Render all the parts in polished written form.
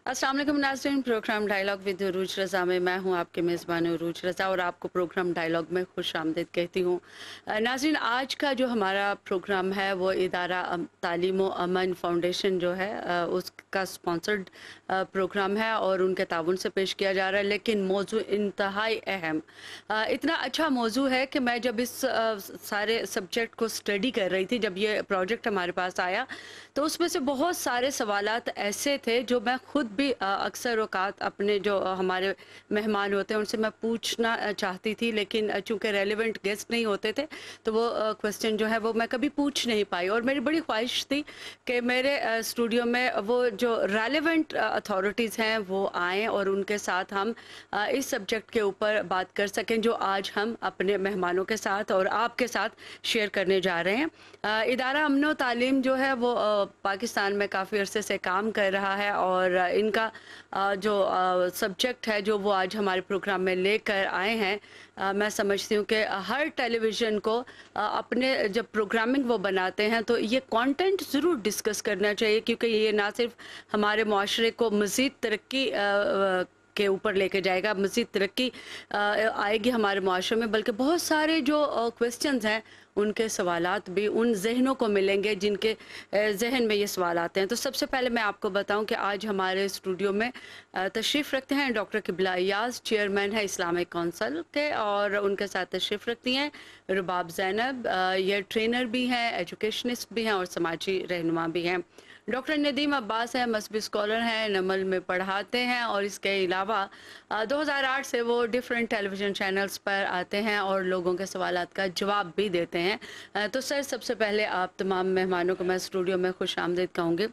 अस्सलाम वालेकुम नाज़रीन, प्रोग्राम डायलॉग विद उरूज रज़ा में मैं हूं आपके मेज़बान उरूज रज़ा और आपको प्रोग्राम डायलॉग में खुश आमदीद कहती हूं। नाज़रीन, आज का जो हमारा प्रोग्राम है वो इदारा तालीम व अमन फाउंडेशन जो है उसका स्पॉन्सर्ड प्रोग्राम है और उनके ताउन से पेश किया जा रहा है, लेकिन मौजू इंतहाई अहम, इतना अच्छा मौजू है कि मैं जब इस सारे सब्जेक्ट को स्टडी कर रही थी, जब ये प्रोजेक्ट हमारे पास आया तो उसमें से बहुत सारे सवालात ऐसे थे जो मैं खुद भी अक्सर औकात अपने जो हमारे मेहमान होते हैं उनसे मैं पूछना चाहती थी, लेकिन चूंकि रेलेवेंट गेस्ट नहीं होते थे तो वो क्वेश्चन जो है वो मैं कभी पूछ नहीं पाई। और मेरी बड़ी ख्वाहिश थी कि मेरे स्टूडियो में वो जो रेलेवेंट अथॉरिटीज़ हैं वो आएँ और उनके साथ हम इस सब्जेक्ट के ऊपर बात कर सकें जो आज हम अपने मेहमानों के साथ और आपके साथ शेयर करने जा रहे हैं। इदारा अमन तालीम जो है वो पाकिस्तान में काफ़ी अरसे से काम कर रहा है और इनका जो सब्जेक्ट है जो वो आज हमारे प्रोग्राम में लेकर आए हैं, मैं समझती हूँ कि हर टेलीविज़न को अपने जब प्रोग्रामिंग वो बनाते हैं तो ये कंटेंट ज़रूर डिस्कस करना चाहिए, क्योंकि ये ना सिर्फ हमारे माशरे को मज़ीद तरक्की के ऊपर लेके जाएगा, मज़ीद तरक्की आएगी हमारे माशरे में, बल्कि बहुत सारे जो क्वेश्चंस हैं उनके सवालात भी उन जहनों को मिलेंगे जिनके जहन में ये सवाल आते हैं। तो सबसे पहले मैं आपको बताऊं कि आज हमारे स्टूडियो में तशरीफ़ रखते हैं डॉक्टर किबला अयाज, चेयरमैन है इस्लामिक काउंसिल के, और उनके साथ तशरीफ़ रखती हैं रुबाब ज़ैनब, ये ट्रेनर भी हैं, एजुकेशनिस्ट भी हैं और समाजी रहनुमा भी हैं। डॉक्टर नदीम अब्बास हैं, मजहबी स्कॉलर हैं, नमल में पढ़ाते हैं और इसके अलावा 2008 से वो डिफरेंट टेलीविज़न चैनल्स पर आते हैं और लोगों के सवालात का जवाब भी देते हैं। तो सर, सबसे पहले आप तमाम मेहमानों को मैं स्टूडियो में खुश आमदीद कहूँगी।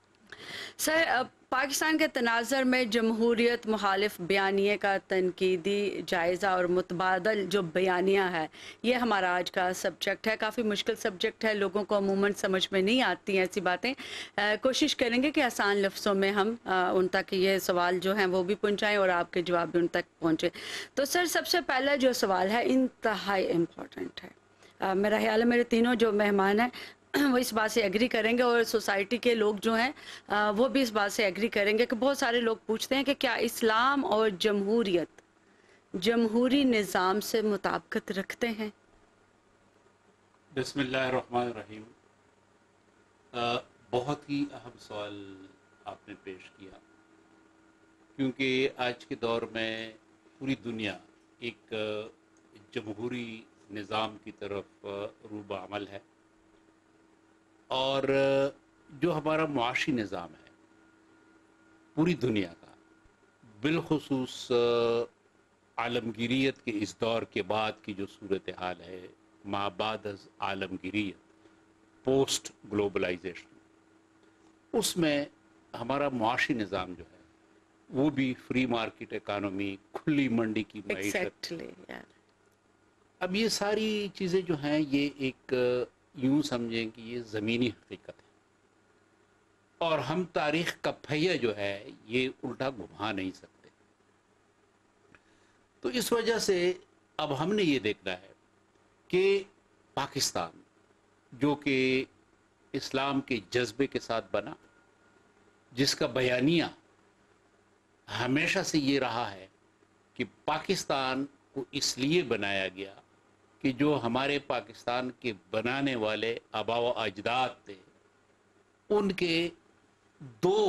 सर, पाकिस्तान के तनाज़र में जमहूरियत मुखालिफ बयानिए का तनकीदी जायज़ा और मुतबादल जो बयानिया है, ये हमारा आज का सब्जेक्ट है। काफ़ी मुश्किल सब्जेक्ट है, लोगों को अमूमन समझ में नहीं आती हैं ऐसी बातें। कोशिश करेंगे कि आसान लफ्ज़ों में हम उन तक ये सवाल जो हैं वो भी पहुँचाएँ और आपके जवाब भी उन तक पहुँचे। तो सर, सबसे पहला जो सवाल है इंतहाई इम्पोर्टेंट है। मेरा ख्याल है मेरे तीनों जो मेहमान हैं वो इस बात से एग्री करेंगे और सोसाइटी के लोग जो हैं वो भी इस बात से एग्री करेंगे कि बहुत सारे लोग पूछते हैं कि क्या इस्लाम और जमहूरियत जमहूरी निज़ाम से मुताबिकत रखते हैं। बिस्मिल्लाहिर्रहमानिर्रहीम। बहुत ही अहम सवाल आपने पेश किया, क्योंकि आज के दौर में पूरी दुनिया एक जमहूरी निज़ाम की तरफ रूबअमल है और जो हमारा मुआशी निज़ाम है पूरी दुनिया का, बिलखुसूस आलमगीरियत के इस दौर के बाद की जो सूरत हाल है, माबाद आलमगीरियत, पोस्ट ग्लोबलाइजेशन, उसमें हमारा मुआशी निज़ाम जो है वो भी फ्री मार्केट इकानमी, खुली मंडी की मईशत। अब ये सारी चीज़ें जो हैं ये एक यूं समझें कि ये ज़मीनी हकीकत है और हम तारीख़ का पहिया जो है ये उल्टा घुमा नहीं सकते। तो इस वजह से अब हमने ये देखना है कि पाकिस्तान जो कि इस्लाम के जज्बे के साथ बना, जिसका बयानिया हमेशा से ये रहा है कि पाकिस्तान को इसलिए बनाया गया कि जो हमारे पाकिस्तान के बनाने वाले आबा व अजदाद थे उनके दो,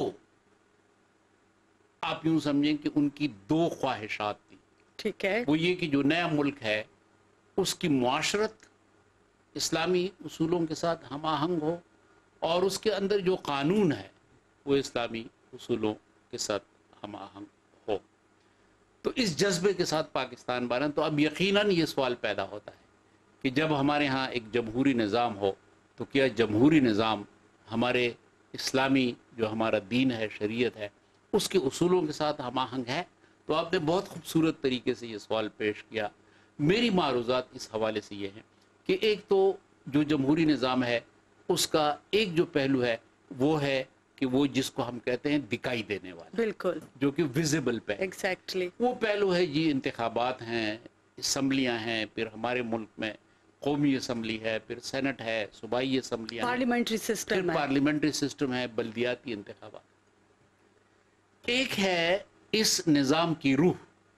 आप यूं समझें कि उनकी दो ख्वाहिशात थी। ठीक है। वो ये कि जो नया मुल्क है उसकी मुआशरत इस्लामी उसूलों के साथ हम आहंग हो और उसके अंदर जो कानून है वो इस्लामी उसूलों के साथ हम आहंग हो। तो इस जज्बे के साथ पाकिस्तान बना। तो अब यकीनन ये सवाल पैदा होता है कि जब हमारे यहाँ एक जमहूरी निज़ाम हो तो क्या जमहूरी निज़ाम हमारे इस्लामी जो हमारा दीन है, शरीयत है, उसके उसूलों के साथ हम आहंग है। तो आपने बहुत खूबसूरत तरीके से ये सवाल पेश किया। मेरी मारूज़ात इस हवाले से ये हैं कि एक तो जो जमहूरी निज़ाम है उसका एक जो पहलू है वो है कि वो जिसको हम कहते हैं दिखाई देने वाला, बिल्कुल, जो कि विजिबल पहलू। एग्जैक्टली। वो पहलू है जी, इंतखाबात हैं, असम्बलियाँ हैं, फिर हमारे मुल्क में कौमी असम्बली है, फिर सेनेट है, सूबाई असम्बलियाँ, पार्लियामेंट्री सिस्टम फिर है, पार्लियामेंट्री सिस्टम है, बल्दियाती इंतखाबात। ایک ہے اس نظام کی روح.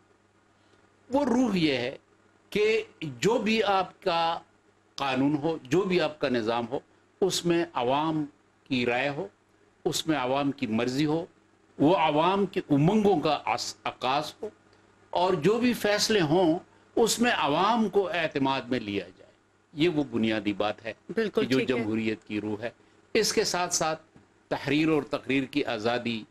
وہ روح یہ ہے کہ جو بھی آپ کا قانون ہو، جو بھی آپ کا نظام ہو، اس میں عوام کی رائے ہو، اس میں عوام کی مرضی ہو، وہ عوام کے امنگوں کا عکاس ہو، اور جو بھی فیصلے ہوں اس میں عوام کو اعتماد میں لیا جائے. یہ وہ بنیادی بات ہے بالکل کہ جو ٹھیک ہے. جمہوریت کی روح ہے. اس کے ساتھ ساتھ تحریر اور تقریر کی آزادی،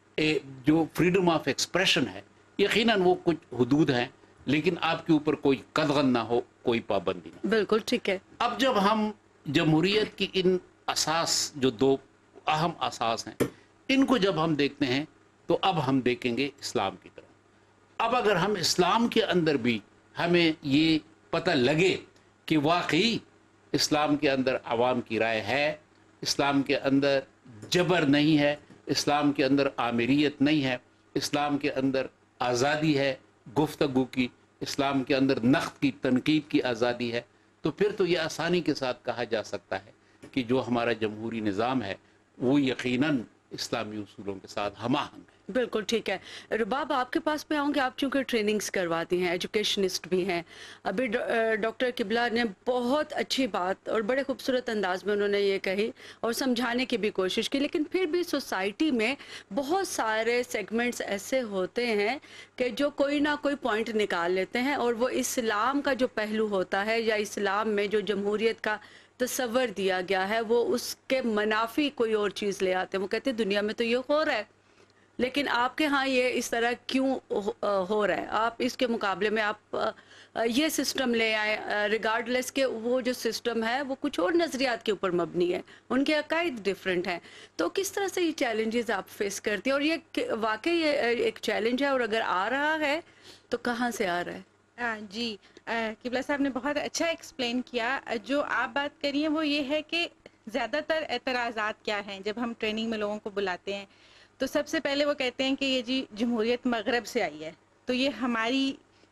جو فریڈم آف ایکسپریشن ہے، یقیناً وہ کچھ حدود ہیں، لیکن آپ کے اوپر کوئی قدغن نہ ہو، کوئی پابندی نہ ہو. بالکل ٹھیک ہے. اب جب ہم جمہوریت کی ان اساس، جو دو اہم اساس ہیں، ان کو جب ہم دیکھتے ہیں تو اب ہم دیکھیں گے اسلام کی طرف. اب اگر ہم اسلام کے اندر بھی ہمیں یہ پتہ لگے کہ واقعی اسلام کے اندر عوام کی رائے ہے، اسلام کے اندر جبر نہیں ہے، اسلام کے اندر آمریت نہیں ہے، اسلام کے اندر آزادی ہے گفتگو کی، اسلام کے اندر نقد کی، تنقید کی آزادی ہے، تو پھر تو یہ آسانی کے ساتھ کہا جا سکتا ہے کہ جو ہمارا جمہوری نظام ہے وہ یقیناً اسلامی اصولوں کے ساتھ ہم آہنگ ہے. بالکل ٹھیک ہے. رباب، آپ کے پاس میں آؤں گے. آپ چونکہ ٹریننگز کرواتی ہیں، ایجوکیشنسٹ بھی ہیں. ابھی ڈاکٹر قبلہ نے بہت اچھی بات اور بڑے خوبصورت انداز میں انہوں نے یہ کہی اور سمجھانے کی بھی کوشش کی، لیکن پھر بھی سوسائٹی میں بہت سارے سیگمنٹس ایسے ہوتے ہیں کہ جو کوئی نہ کوئی پوائنٹ نکال لیتے ہیں، اور وہ اسلام کا جو پہلو ہوتا ہے یا اسلام میں جو جمہوریت کا تصور دیا گیا ہے وہ اس کے منافی کوئی اور چیز لے آتے ہیں. وہ کہتے ہیں دنیا میں تو یہ ہو رہا ہے، لیکن آپ کے ہاں یہ اس طرح کیوں ہو رہا ہے؟ آپ اس کے مقابلے میں آپ یہ سسٹم لے آئیں، ریگارڈلیس کہ وہ جو سسٹم ہے وہ کچھ اور نظریات کے اوپر مبنی ہے، ان کے عقائد ڈیفرنٹ ہیں. تو کس طرح سے یہ چیلنجز آپ فیس کرتی ہیں، اور یہ واقعی یہ ایک چیلنج ہے، اور اگر آ رہا ہے تو کہاں سے آ رہا ہے؟ جی، قبلہ صاحب نے بہت اچھا ایکسپلین کیا. جو آپ بات کر رہی ہیں وہ یہ ہے کہ زیادہ تر اعتراضات کیا ہیں جب ہم ٹریننگ میں لوگوں کو بلاتے ہیں، تو سب سے پہلے وہ کہتے ہیں کہ یہ جی جمہوریت مغرب سے آئی ہے، تو یہ ہماری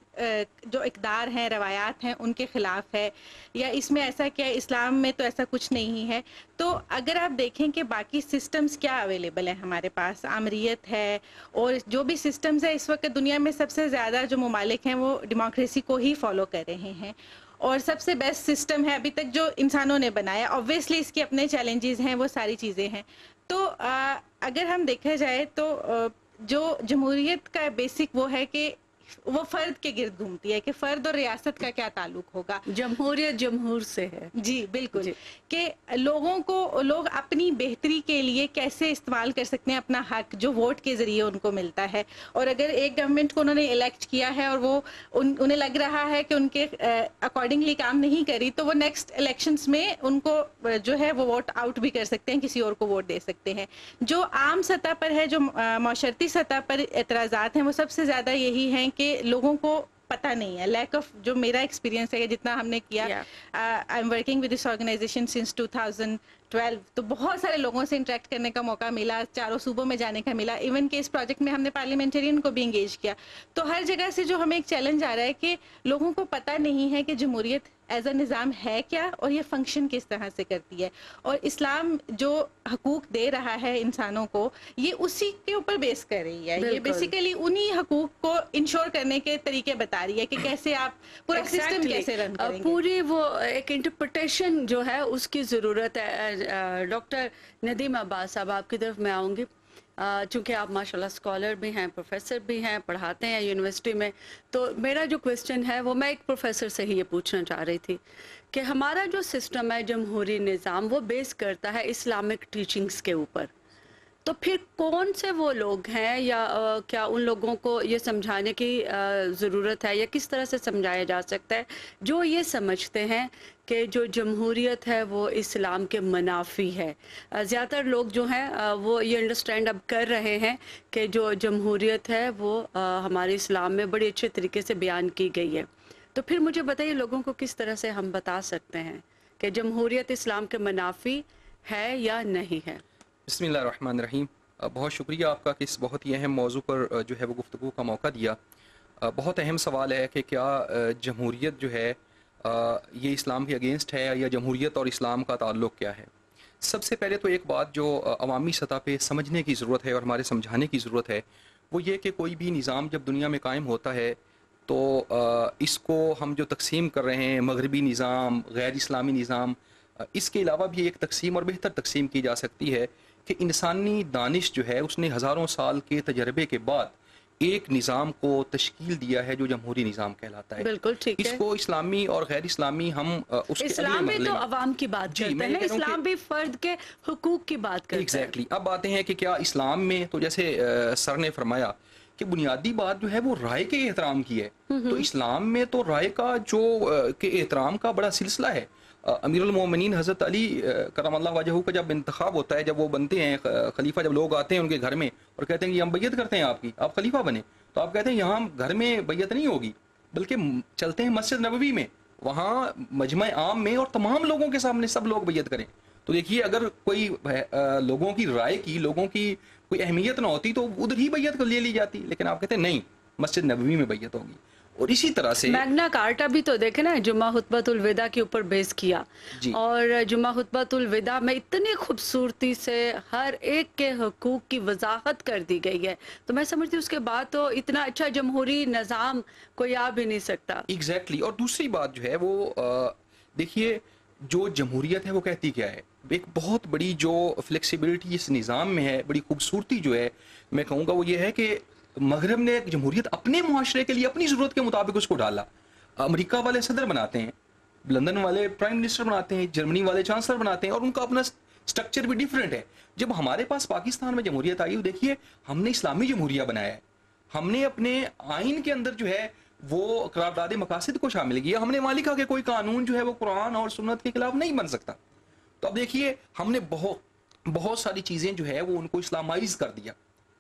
جو اقدار ہیں، روایات ہیں، ان کے خلاف ہے، یا اس میں ایسا کیا ہے، اسلام میں تو ایسا کچھ نہیں ہے. تو اگر آپ دیکھیں کہ باقی سسٹمز کیا اویلیبل ہیں ہمارے پاس، آمریت ہے، اور جو بھی سسٹمز ہیں اس وقت دنیا میں سب سے زیادہ جو ممالک ہیں وہ ڈیموکریسی کو ہی فالو کر رہے ہیں، اور سب سے بیسٹ سسٹم ہے ابھی تک جو انسانوں نے بنایا. آبویسلی اس کے اپنے چیلنجز ہیں، وہ ساری چیزیں ہیں. تو اگر ہم دیکھا جائے تو جو جمہوریت کا بیسک وہ ہے کہ وہ فرد کے گرد گھومتی ہے کہ فرد اور ریاست کا کیا تعلق ہوگا. جمہوریت جمہور سے ہے. جی بالکل، جی. کہ لوگ اپنی بہتری کے لیے کیسے استعمال کر سکتے ہیں اپنا حق جو ووٹ کے ذریعے ان کو ملتا ہے. اور اگر ایک گورنمنٹ کو انہوں نے الیکٹ کیا ہے اور وہ انہیں لگ رہا ہے کہ ان کے اکارڈنگلی کام نہیں کری، تو وہ نیکسٹ الیکشنز میں ان کو جو ہے وہ ووٹ آؤٹ بھی کر سکتے ہیں، کسی اور کو ووٹ دے سکتے ہیں. جو عام سطح پر ہے، جو معاشرتی سطح پر اعتراضات ہیں، وہ سب سے زیادہ یہی ہیں کہ لوگوں کو پتہ نہیں ہے. لیک آف، جو میرا ایکسپیرینس ہے جتنا ہم نے کیا، I am working with this organization since 2012، تو بہت سارے لوگوں سے انٹریکٹ کرنے کا موقع ملا، چاروں صوبوں میں جانے کا ملا. ایون کہ اس پروجیکٹ میں ہم نے پارلیمنٹرین کو بھی انگیج کیا. تو ہر جگہ سے جو ہمیں ایک چیلنج آ رہا ہے کہ لوگوں کو پتہ نہیں ہے کہ جمہوریت ایز اے نظام ہے کیا اور یہ فنکشن کس طرح سے کرتی ہے، اور اسلام جو حقوق دے رہا ہے انسانوں کو یہ اسی کے اوپر بیس کر رہی ہے. یہ بیسیکلی انہی حقوق کو انشور کرنے کے طریقے بتا رہی ہے کہ کیسے آپ پورا سسٹم کیسے رن کریں گے. پوری وہ ایک انٹرپریٹیشن جو ہے اس کی ضرورت ہے. ڈاکٹر ندیم عباس صاحب، آپ کی طرف میں آؤں گی. چونکہ آپ ماشاءاللہ اسکالر بھی ہیں، پروفیسر بھی ہیں، پڑھاتے ہیں یونیورسٹی میں، تو میرا جو کویسچن ہے وہ میں ایک پروفیسر سے ہی یہ پوچھنا چاہ رہی تھی کہ ہمارا جو سسٹم ہے، جمہوری نظام، وہ بیس کرتا ہے اسلامک ٹیچنگز کے اوپر. تو پھر کون سے وہ لوگ ہیں، یا کیا ان لوگوں کو یہ سمجھانے کی ضرورت ہے، یا کس طرح سے سمجھایا جا سکتا ہے جو یہ سمجھتے ہیں کہ جو جمہوریت ہے وہ اسلام کے منافی ہے؟ زیادہ تر لوگ جو ہیں وہ یہ انڈرسٹینڈ اب کر رہے ہیں کہ جو جمہوریت ہے وہ ہمارے اسلام میں بڑی اچھے طریقے سے بیان کی گئی ہے. تو پھر مجھے بتائیے لوگوں کو کس طرح سے ہم بتا سکتے ہیں کہ جمہوریت اسلام کے منافی ہے یا نہیں ہے؟ بسم اللہ الرحمن الرحیم. بہت شکریہ آپ کا کہ اس بہت ہی اہم موضوع پر جو ہے وہ گفتگو کا موقع دیا. بہت اہم سوال ہے کہ کیا جمہوریت جو ہے یہ اسلام کے اگینسٹ ہے، یا جمہوریت اور اسلام کا تعلق کیا ہے. سب سے پہلے تو ایک بات جو عوامی سطح پہ سمجھنے کی ضرورت ہے اور ہمارے سمجھانے کی ضرورت ہے وہ یہ کہ کوئی بھی نظام جب دنیا میں قائم ہوتا ہے تو اس کو ہم جو تقسیم کر رہے ہیں مغربی نظام غیر اسلامی نظام، اس کے علاوہ بھی ایک تقسیم اور بہتر تقسیم کی جا سکتی ہے کہ انسانی دانش جو ہے اس نے ہزاروں سال کے تجربے کے بعد ایک نظام کو تشکیل دیا ہے جو جمہوری نظام کہلاتا ہے. بالکل ٹھیک ہے. اس کو اسلامی اور غیر اسلامی ہم اس کے اسلام میں تو عوام کی بات کرتے ہیں، اسلام بھی فرد کے حقوق کی بات کرتا ہے. ایگزیکٹلی. اب باتیں ہیں کہ کیا اسلام میں تو جیسے سر نے فرمایا کہ بنیادی بات جو ہے وہ رائے کے احترام کی ہے، تو اسلام میں تو رائے کا جو کے احترام کا بڑا سلسلہ ہے. امیر المومنین حضرت علی کرم اللہ وجہہ کا جب انتخاب ہوتا ہے، جب وہ بنتے ہیں خلیفہ، جب لوگ آتے ہیں ان کے گھر میں اور کہتے ہیں کہ ہم بیعت کرتے ہیں آپ کی، آپ خلیفہ بنے، تو آپ کہتے ہیں یہاں گھر میں بیعت نہیں ہوگی بلکہ چلتے ہیں مسجد نبوی میں، وہاں مجمع عام میں اور تمام لوگوں کے سامنے سب لوگ بیعت کریں. تو دیکھیے اگر کوئی لوگوں کی رائے کی، لوگوں کی کوئی اہمیت نہ ہوتی تو ادھر ہی بیعت کو لے لی جاتی، لیکن آپ کہتے ہیں نہیں مسجد نبوی میں بیعت ہوگی. اور اسی طرح سے میگنا کارٹا بھی تو دیکھیں نا، جمعہ خطبۃ الوداع کے اوپر بیس کیا جی. اور جمعہ خطبۃ الوداع میں اتنی خوبصورتی سے ہر ایک کے حقوق کی وضاحت کر دی گئی ہے، تو میں سمجھتی ہوں اس کے بعد تو اتنا اچھا جمہوری نظام کوئی آ بھی نہیں سکتا. ایگزیکٹلی. اور دوسری بات جو ہے وہ دیکھیے جو جمہوریت ہے وہ کہتی کیا ہے، ایک بہت بڑی جو فلیکسیبلٹی اس نظام میں ہے، بڑی خوبصورتی جو ہے میں کہوں گا وہ یہ ہے کہ مغرب نے ایک جمہوریت اپنے معاشرے کے لیے اپنی ضرورت کے مطابق اس کو ڈالا. امریکہ والے صدر بناتے ہیں، لندن والے پرائم منسٹر بناتے ہیں، جرمنی والے چانسلر بناتے ہیں، اور ان کا اپنا سٹرکچر بھی ڈیفرنٹ ہے. جب ہمارے پاس پاکستان میں جمہوریت آئی، دیکھیے ہم نے اسلامی جمہوریہ بنایا ہے، ہم نے اپنے آئین کے اندر جو ہے وہ قرارداد مقاصد کو شامل کیا. ہم نے وہاں لکھا کہ کوئی قانون جو ہے وہ قرآن اور سنت کے خلاف نہیں بن سکتا. تو اب دیکھیے ہم نے بہت ساری چیزیں جو ہے وہ ان کو اسلامائز کر دیا.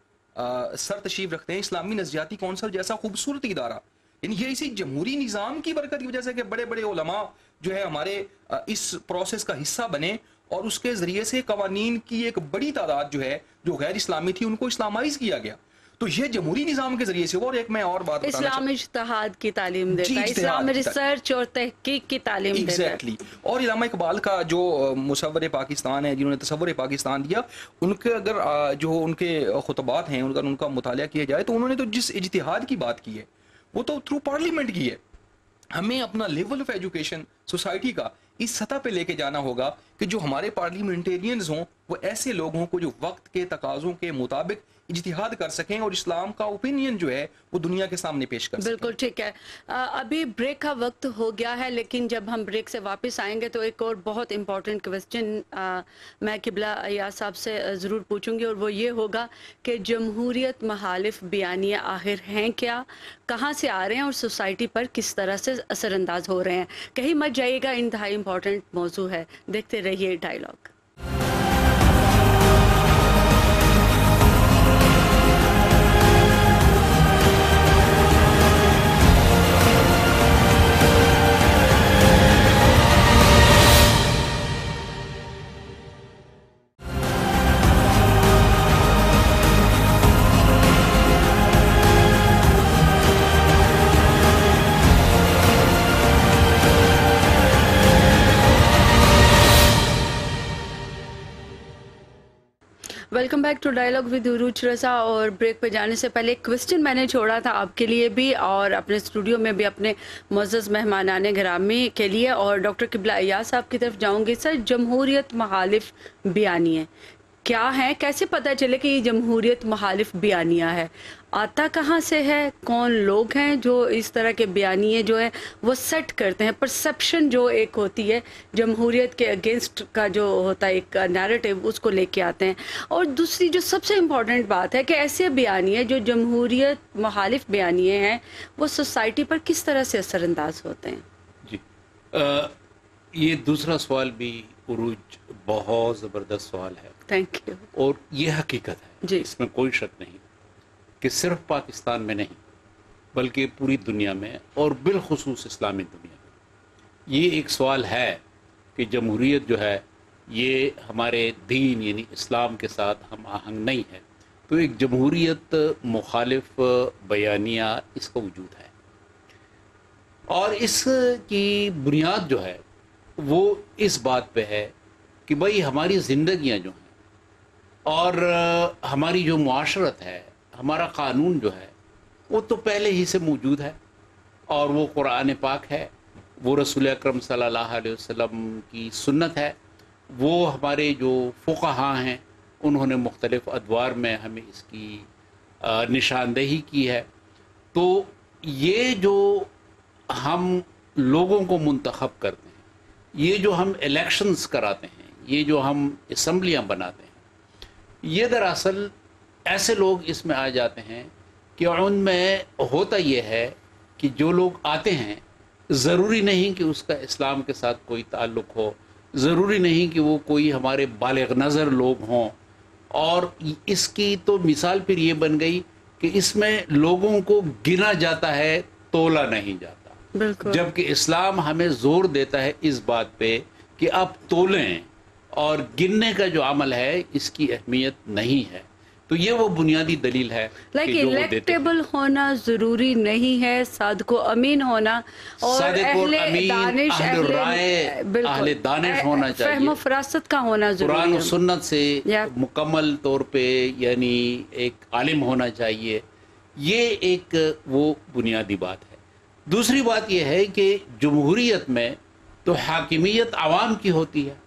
سر تشریف رکھتے ہیں اسلامی نظریاتی کونسل جیسا خوبصورت ادارہ، یعنی یہ اسی جمہوری نظام کی برکت کی وجہ سے کہ بڑے بڑے علماء جو ہے ہمارے اس پروسیس کا حصہ بنے اور اس کے ذریعے سے قوانین کی ایک بڑی تعداد جو ہے جو غیر اسلامی تھی ان کو اسلامائز کیا گیا. تو یہ جمہوری نظام کے ذریعے سے. اور ایک میں اور بات اسلام اجتہاد کی تعلیم دیتا ہے، اسلام ریسرچ اور تحقیق کی تعلیم دیتا ہے. ایگزیکٹلی. اور علامہ اقبال کا جو مصور پاکستان ہے، جنہوں نے تصور پاکستان دیا، ان کے اگر جو ان کے خطبات ہیں اگر ان کا مطالعہ کیا جائے تو انہوں نے تو جس اجتہاد کی بات کی ہے وہ تو تھرو پارلیمنٹ کی ہے. ہمیں اپنا لیول آف ایجوکیشن سوسائٹی کا اس سطح پہ لے کے جانا ہوگا کہ جو ہمارے پارلیمنٹیرینز ہوں وہ ایسے لوگ ہوں کو جو وقت کے تقاضوں کے مطابق اجتہاد کر سکیں اور اسلام کا اوپینین جو ہے وہ دنیا کے سامنے پیش کر سکیں. بالکل ٹھیک ہے. ابھی بریک کا وقت ہو گیا ہے، لیکن جب ہم بریک سے واپس آئیں گے تو ایک اور بہت امپورٹنٹ کویسچن میں قبلہ ایاز صاحب سے ضرور پوچھوں گی، اور وہ یہ ہوگا کہ جمہوریت مخالف بیانیے آخر ہیں کیا، کہاں سے آ رہے ہیں اور سوسائٹی پر کس طرح سے اثر انداز ہو رہے ہیں. کہیں مت جائیے گا، انتہائی امپورٹنٹ موضوع ہے. دیکھتے رہیے dialogue. Welcome back to dialogue with Uruj Raza. اور بریک پہ جانے سے پہلے ایک کوسچن میں نے چھوڑا تھا آپ کے لیے بھی اور اپنے اسٹوڈیو میں بھی اپنے معزز مہمانان گرامی کے لیے، اور ڈاکٹر قبلہ ایاز صاحب کی طرف جاؤں گی. سر، جمہوریت مخالف بیانیے کیا ہیں؟ کیسے پتہ چلے کہ یہ جمہوریت مخالف بیانیہ ہے؟ آتا کہاں سے ہے؟ کون لوگ ہیں جو اس طرح کے بیانیے جو ہیں وہ سیٹ کرتے ہیں؟ پرسیپشن جو ایک ہوتی ہے جمہوریت کے اگینسٹ کا جو ہوتا ہے ایک نیریٹو، اس کو لے کے آتے ہیں. اور دوسری جو سب سے امپورٹنٹ بات ہے کہ ایسے بیانیے جو جمہوریت مخالف بیانیے ہیں وہ سوسائٹی پر کس طرح سے اثر انداز ہوتے ہیں؟ جی یہ دوسرا سوال بھی عروج بہت زبردست سوال ہے. Thank you. اور یہ حقیقت ہے جی، اس میں کوئی شک نہیں کہ صرف پاکستان میں نہیں بلکہ پوری دنیا میں اور بالخصوص اسلامی دنیا میں یہ ایک سوال ہے کہ جمہوریت جو ہے یہ ہمارے دین یعنی اسلام کے ساتھ ہم آہنگ نہیں ہے. تو ایک جمہوریت مخالف بیانیہ اس کا وجود ہے، اور اس کی بنیاد جو ہے وہ اس بات پہ ہے کہ بھائی ہماری زندگیاں جو ہیں اور ہماری جو معاشرت ہے، ہمارا قانون جو ہے، وہ تو پہلے ہی سے موجود ہے، اور وہ قرآن پاک ہے، وہ رسول اکرم صلی اللہ علیہ وسلم کی سنت ہے، وہ ہمارے جو فقہاء ہیں انہوں نے مختلف ادوار میں ہمیں اس کی نشاندہی کی ہے۔ تو یہ جو ہم لوگوں کو منتخب کرتے ہیں، یہ جو ہم الیکشنز کراتے ہیں، یہ جو ہم اسمبلیاں بناتے ہیں، یہ دراصل ایسے لوگ اس میں آ جاتے ہیں کہ ان میں ہوتا یہ ہے کہ جو لوگ آتے ہیں ضروری نہیں کہ اس کا اسلام کے ساتھ کوئی تعلق ہو، ضروری نہیں کہ وہ کوئی ہمارے بالغ نظر لوگ ہوں، اور اس کی تو مثال پھر یہ بن گئی کہ اس میں لوگوں کو گنا جاتا ہے، تولا نہیں جاتا، بالکل، جبکہ اسلام ہمیں زور دیتا ہے اس بات پہ کہ آپ تولیں، اور گننے کا جو عمل ہے اس کی اہمیت نہیں ہے۔ تو یہ وہ بنیادی دلیل ہے لائک کہ جو وہ دیتے ہیں۔ الیکٹیبل ہونا ضروری نہیں ہے، صادق و امین ہونا اور صادق اور امین، دانش، اہل رائے، بالکل اہل دانش ہونا چاہیے، فہم و فراست کا ہونا ضروری قرآن و ہے۔ سنت سے یا مکمل طور پہ یعنی ایک عالم ہونا چاہیے، یہ ایک وہ بنیادی بات ہے۔ دوسری بات یہ ہے کہ جمہوریت میں تو حاکمیت عوام کی ہوتی ہے،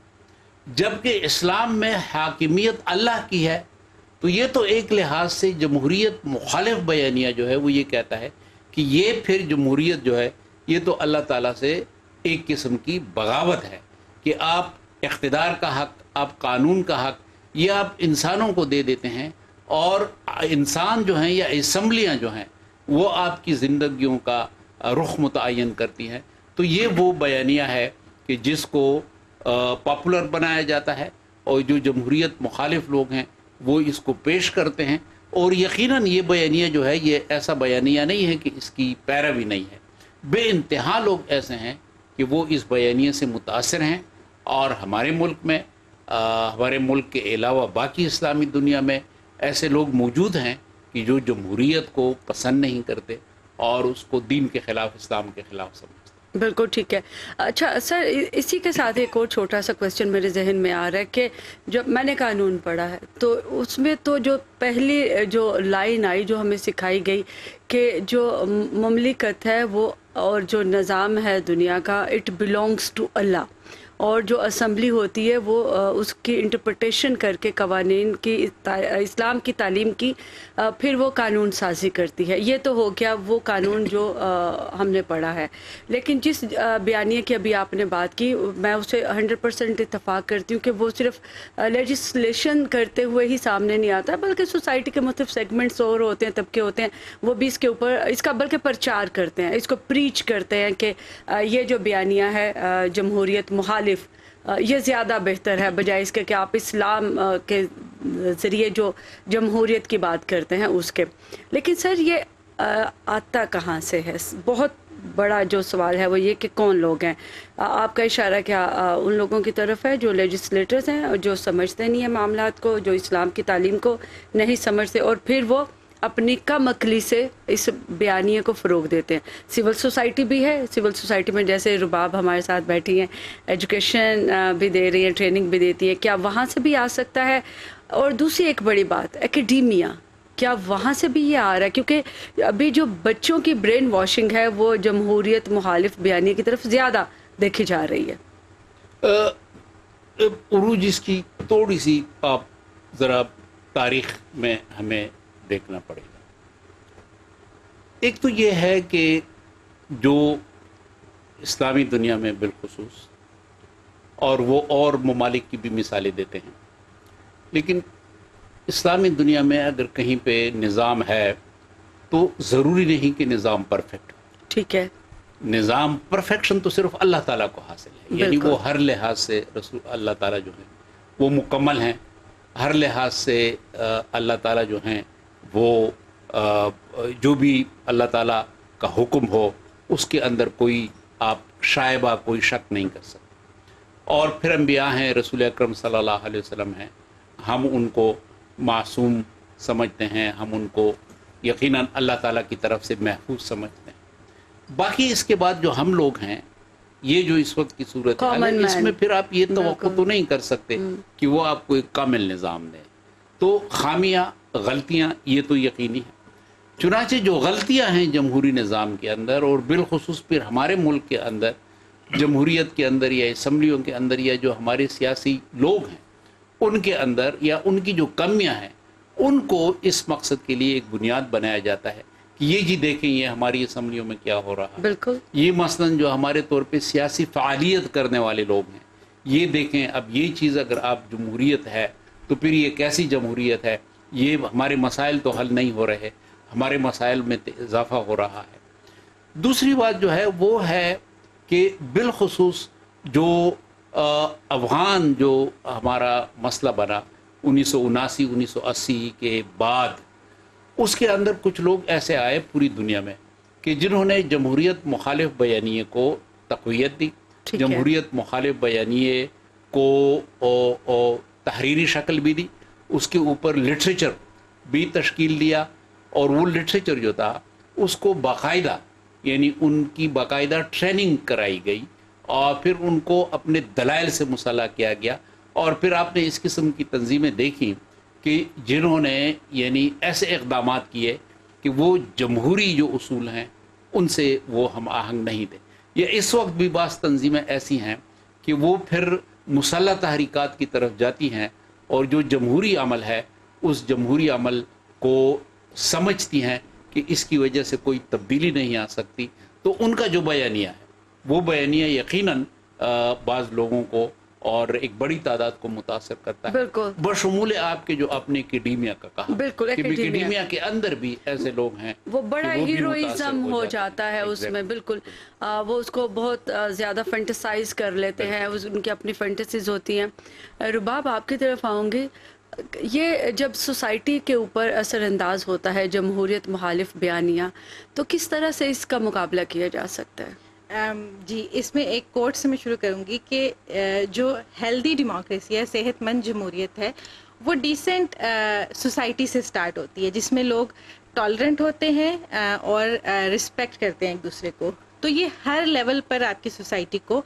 جبکہ اسلام میں حاکمیت اللہ کی ہے۔ تو یہ تو ایک لحاظ سے جمہوریت مخالف بیانیہ جو ہے وہ یہ کہتا ہے کہ یہ پھر جمہوریت جو ہے یہ تو اللہ تعالیٰ سے ایک قسم کی بغاوت ہے کہ آپ اقتدار کا حق، آپ قانون کا حق یہ آپ انسانوں کو دے دیتے ہیں، اور انسان جو ہیں یا اسمبلیاں جو ہیں وہ آپ کی زندگیوں کا رخ متعین کرتی ہیں۔ تو یہ وہ بیانیہ ہے کہ جس کو پاپولر بنایا جاتا ہے، اور جو جمہوریت مخالف لوگ ہیں وہ اس کو پیش کرتے ہیں، اور یقیناً یہ بیانیہ جو ہے یہ ایسا بیانیہ نہیں ہے کہ اس کی پیروی نہیں ہے، بے انتہا لوگ ایسے ہیں کہ وہ اس بیانیے سے متاثر ہیں، اور ہمارے ملک میں ہمارے ملک کے علاوہ باقی اسلامی دنیا میں ایسے لوگ موجود ہیں کہ جو جمہوریت کو پسند نہیں کرتے اور اس کو دین کے خلاف، اسلام کے خلاف سمجھتے ہیں۔ بالکل ٹھیک ہے۔ اچھا سر، اسی کے ساتھ ایک اور چھوٹا سا کویسچن میرے ذہن میں آ رہا ہے کہ جب میں نے قانون پڑھا ہے تو اس میں تو جو پہلی جو لائن آئی جو ہمیں سکھائی گئی کہ جو مملکت ہے وہ اور جو نظام ہے دنیا کا، اٹ بلونگس ٹو اللہ، اور جو اسمبلی ہوتی ہے وہ اس کی انٹرپریٹیشن کر کے قوانین کی، اسلام کی تعلیم کی پھر وہ قانون سازی کرتی ہے۔ یہ تو ہو گیا وہ قانون جو ہم نے پڑھا ہے، لیکن جس بیانیے کی ابھی آپ نے بات کی میں اسے 100% اتفاق کرتی ہوں کہ وہ صرف لیجسلیشن کرتے ہوئے ہی سامنے نہیں آتا، بلکہ سوسائٹی کے مختلف سیگمنٹس اور ہوتے ہیں، طبقے ہوتے ہیں، وہ بھی اس کے اوپر اس کا بلکہ پرچار کرتے ہیں، اس کو پریچ کرتے ہیں کہ یہ جو بیانیہ ہے جمہوریت مخالف، یہ زیادہ بہتر ہے بجائے اس کے کہ آپ اسلام کے ذریعے جو جمہوریت کی بات کرتے ہیں اس کے۔ لیکن سر یہ آتا کہاں سے ہے؟ بہت بڑا جو سوال ہے وہ یہ کہ کون لوگ ہیں؟ آپ کا اشارہ کیا ان لوگوں کی طرف ہے جو لیجسلیٹرز ہیں، جو سمجھتے نہیں ہیں معاملات کو، جو اسلام کی تعلیم کو نہیں سمجھتے، اور پھر وہ اپنی کم عقلی سے اس بیانیے کو فروغ دیتے ہیں۔ سول سوسائٹی بھی ہے، سول سوسائٹی میں جیسے رباب ہمارے ساتھ بیٹھی ہیں، ایجوکیشن بھی دے رہی ہیں، ٹریننگ بھی دیتی ہے، کیا وہاں سے بھی آ سکتا ہے؟ اور دوسری ایک بڑی بات، اکیڈیمیا، کیا وہاں سے بھی یہ آ رہا ہے؟ کیونکہ ابھی جو بچوں کی برین واشنگ ہے وہ جمہوریت مخالف بیانیے کی طرف زیادہ دیکھی جا رہی ہے۔ عروج اس کی تھوڑی سی آپ ذرا تاریخ میں ہمیں دیکھنا پڑے گا۔ ایک تو یہ ہے کہ جو اسلامی دنیا میں بالخصوص، اور وہ اور ممالک کی بھی مثالیں دیتے ہیں، لیکن اسلامی دنیا میں اگر کہیں پہ نظام ہے تو ضروری نہیں کہ نظام پرفیکٹ ہو۔ ٹھیک ہے، نظام پرفیکشن تو صرف اللہ تعالیٰ کو حاصل ہے، یعنی بالکل، وہ ہر لحاظ سے رسول اللہ تعالیٰ جو ہیں وہ مکمل ہیں، ہر لحاظ سے اللہ تعالیٰ جو ہیں وہ جو بھی اللہ تعالیٰ کا حکم ہو اس کے اندر کوئی آپ شائبہ، کوئی شک نہیں کر سکتے۔ اور پھر انبیاء ہیں، رسول اکرم صلی اللہ علیہ وسلم ہیں، ہم ان کو معصوم سمجھتے ہیں، ہم ان کو یقیناً اللہ تعالیٰ کی طرف سے محفوظ سمجھتے ہیں۔ باقی اس کے بعد جو ہم لوگ ہیں یہ جو اس وقت کی صورت ہے Common اس man. میں پھر آپ یہ توقع بالکل. تو نہیں کر سکتے کہ وہ آپ کو ایک کامل نظام دیں. تو خامیاں غلطیاں یہ تو یقینی ہیں. چنانچہ جو غلطیاں ہیں جمہوری نظام کے اندر اور بالخصوص پھر ہمارے ملک کے اندر جمہوریت کے اندر یا اسمبلیوں کے اندر یا جو ہمارے سیاسی لوگ ہیں ان کے اندر یا ان کی جو کمیاں ہیں ان کو اس مقصد کے لیے ایک بنیاد بنایا جاتا ہے کہ یہ جی دیکھیں یہ ہماری اسمبلیوں میں کیا ہو رہا ہے. بالکل. یہ مثلاً جو ہمارے طور پہ سیاسی فعالیت کرنے والے لوگ ہیں یہ دیکھیں اب یہ چیز اگر آپ جمہوریت ہے تو پھر یہ کیسی جمہوریت ہے, یہ ہمارے مسائل تو حل نہیں ہو رہے, ہمارے مسائل میں اضافہ ہو رہا ہے. دوسری بات جو ہے وہ ہے کہ بالخصوص جو افغان جو ہمارا مسئلہ بنا 1979-1980 کے بعد, اس کے اندر کچھ لوگ ایسے آئے پوری دنیا میں کہ جنہوں نے جمہوریت مخالف بیانیے کو تقویت دی, جمہوریت مخالف بیانیے کو تحریری شکل بھی دی, اس کے اوپر لٹریچر بھی تشکیل دیا, اور وہ لٹریچر جو تھا اس کو باقاعدہ یعنی ان کی باقاعدہ ٹریننگ کرائی گئی اور پھر ان کو اپنے دلائل سے مسلح کیا گیا. اور پھر آپ نے اس قسم کی تنظیمیں دیکھی کہ جنہوں نے یعنی ایسے اقدامات کیے کہ وہ جمہوری جو اصول ہیں ان سے وہ ہم آہنگ نہیں تھے. یا اس وقت بھی بعض تنظیمیں ایسی ہیں کہ وہ پھر مسلح تحریکات کی طرف جاتی ہیں اور جو جمہوری عمل ہے اس جمہوری عمل کو سمجھتی ہیں کہ اس کی وجہ سے کوئی تبدیلی نہیں آ سکتی. تو ان کا جو بیانیہ ہے وہ بیانیہ یقیناً بعض لوگوں کو اور ایک بڑی تعداد کو متاثر کرتا ہے. بالکل. بشمول آپ کے جو اپنے اکیڈیمیا کا کہا, بالکل اکیڈیمیا کے اندر بھی ایسے لوگ ہیں وہ بڑا کہ وہ بھی ہیروئزم متاثر ہو جاتا ہے اس میں. بالکل وہ اس کو بہت زیادہ فینٹیسائز کر لیتے ہیں, ان کی اپنی فینٹیسیز ہوتی ہیں. رباب آپ کی طرف آؤں گی, یہ جب سوسائٹی کے اوپر اثر انداز ہوتا ہے جمہوریت مخالف بیانیہ, تو کس طرح سے اس کا مقابلہ کیا جا سکتا ہے؟ جی, اس میں ایک کوٹ سے میں شروع کروں گی کہ جو ہیلدی ڈیموکریسی ہے, صحت مند جمہوریت ہے, وہ ڈیسنٹ سوسائٹی سے سٹارٹ ہوتی ہے جس میں لوگ ٹالرنٹ ہوتے ہیں اور رسپیکٹ کرتے ہیں ایک دوسرے کو. تو یہ ہر لیول پر آپ کی سوسائٹی کو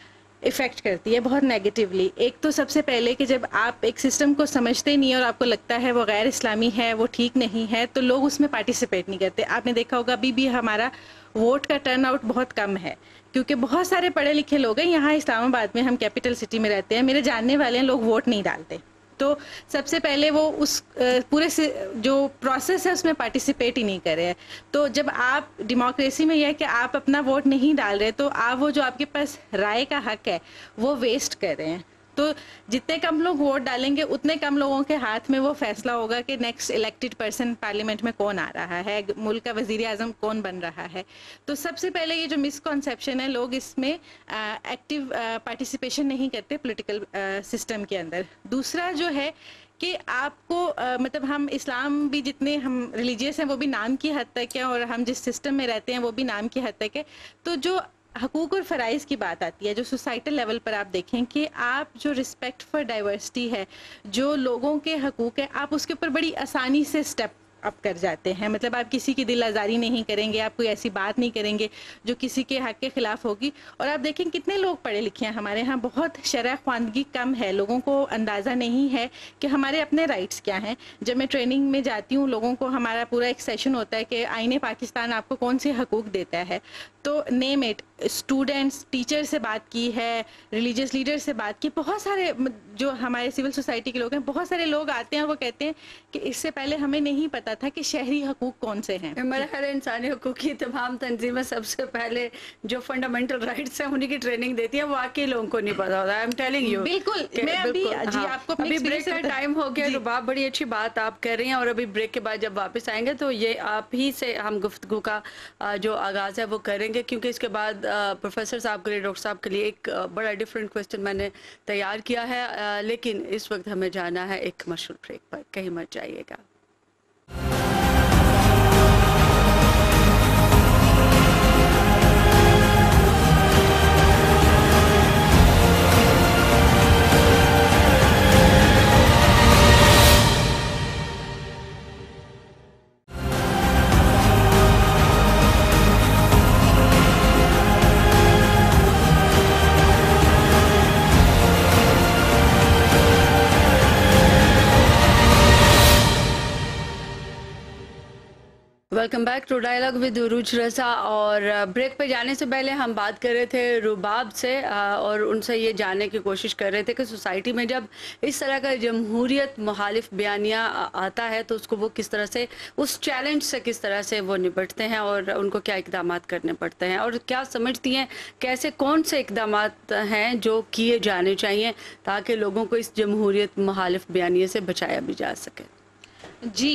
افیکٹ کرتی ہے بہت نیگیٹیولی. ایک تو سب سے پہلے کہ جب آپ ایک سسٹم کو سمجھتے نہیں اور آپ کو لگتا ہے وہ غیر اسلامی ہے, وہ ٹھیک نہیں ہے, تو لوگ اس میں پارٹیسپیٹ نہیں کرتے. آپ نے دیکھا ہوگا ابھی بھی ہمارا ووٹ کا ٹرن آؤٹ بہت کم ہے کیونکہ بہت سارے پڑھے لکھے لوگ ہیں. یہاں اسلام آباد میں ہم کیپٹل سٹی میں رہتے ہیں, میرے جاننے والے ہیں, لوگ ووٹ نہیں ڈالتے. تو سب سے پہلے وہ اس پورے جو پروسیس ہے اس میں پارٹیسپیٹ ہی نہیں کر رہے ہیں. تو جب آپ ڈیموکریسی میں یہ ہے کہ آپ اپنا ووٹ نہیں ڈال رہے تو آپ وہ جو آپ کے پاس رائے کا حق ہے وہ ویسٹ کر رہے ہیں. تو جتنے کم لوگ ووٹ ڈالیں گے اتنے کم لوگوں کے ہاتھ میں وہ فیصلہ ہوگا کہ نیکسٹ الیکٹڈ پرسن پارلیمنٹ میں کون آ رہا ہے, ملک کا وزیر اعظم کون بن رہا ہے. تو سب سے پہلے یہ جو مسکنسیپشن ہے, لوگ اس میں ایکٹیو پارٹیسپیشن نہیں کرتے پولیٹیکل سسٹم کے اندر. دوسرا جو ہے کہ آپ کو مطلب ہم اسلام بھی جتنے ہم ریلیجیس ہیں وہ بھی نام کی حد تک ہے, اور ہم جس سسٹم میں رہتے ہیں وہ بھی نام کی حد تک ہے. تو جو حقوق اور فرائض کی بات آتی ہے, جو سوسائٹل لیول پر آپ دیکھیں کہ آپ جو رسپیکٹ فار ڈائیورسٹی ہے, جو لوگوں کے حقوق ہے, آپ اس کے اوپر بڑی آسانی سے اسٹیپ اپ کر جاتے ہیں. مطلب آپ کسی کی دل آزاری نہیں کریں گے, آپ کوئی ایسی بات نہیں کریں گے جو کسی کے حق کے خلاف ہوگی. اور آپ دیکھیں کتنے لوگ پڑھے لکھے ہیں ہمارے ہاں, بہت شرح خواندگی کم ہے, لوگوں کو اندازہ نہیں ہے کہ ہمارے اپنے رائٹس کیا ہیں. جب میں ٹریننگ میں جاتی ہوں لوگوں کو, ہمارا پورا ایک سیشن ہوتا ہے کہ آئین پاکستان آپ کو کون سے حقوق دیتا ہے. تو نیم اٹ, اسٹوڈنٹس, ٹیچر سے بات کی ہے, ریلیجیس لیڈر سے بات کی, بہت سارے جو ہمارے سول سوسائٹی کے لوگ ہیں, بہت سارے لوگ آتے ہیں اور وہ کہتے ہیں کہ اس سے پہلے ہمیں نہیں پتا تھا کہ شہری حقوق کون سے ہیں. میرا خیال ہے انسانی حقوق کی تمام تنظیمیں سب سے پہلے جو فنڈامنٹل رائٹس ہیں انہیں کی ٹریننگ دیتی ہیں, واقعی لوگوں کو نہیں پتا ہوتا. I am telling you. بالکل. میں ابھی جی آپ کو ابھی بریک کا ٹائم ہو گیا. رباب بڑی اچھی بات آپ کر رہی ہیں, اور ابھی بریک کے بعد جب واپس آئیں گے تو یہ آپ ہی سے ہم گفتگو کا جو آغاز ہے وہ کریں گے, کیونکہ اس کے بعد پروفیسر صاحب کے لیے, ڈاکٹر صاحب کے لیے ایک بڑا ڈفرینٹ کویسچن میں نے تیار کیا ہے. لیکن اس وقت ہمیں جانا ہے ایک مشہور بریک پر, کہیں مت جائیے گا. Welcome back to dialogue with Uruj Raza. और ब्रेक पे जाने से पहले हम बात कर रहे थे रुबाब से और उनसे ये जानने की कोशिश कर रहे थे कि सोसाइटी में जब इस तरह का जमहूरियत मुखालिफ बयानिया आता है तो उसको वो किस तरह से, उस चैलेंज से किस तरह से वो निपटते हैं और उनको क्या इकदाम करने पड़ते हैं और क्या समझती हैं कैसे कौन से इकदाम हैं जो किए जाने चाहिए ताकि लोगों को इस जमहूरियत मुखालिफ बयानिए से बचाया भी जा सके। जी,